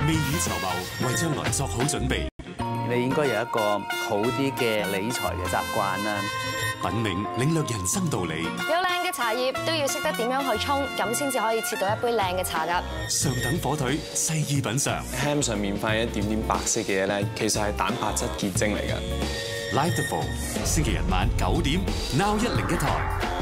未雨綢繆，為將來作好準備。 你應該有一個好啲嘅理財嘅習慣啦。 品茗領略人生道理。 有靚嘅茶葉都要識得點樣去沖，咁先至可以切到一杯靚嘅茶㗎。 上等火腿，細意品嚐。 ham 上面發現一點點白色嘅嘢咧，其實係蛋白質結晶嚟㗎。 Live the Full，星期日晚9點，Now 101台。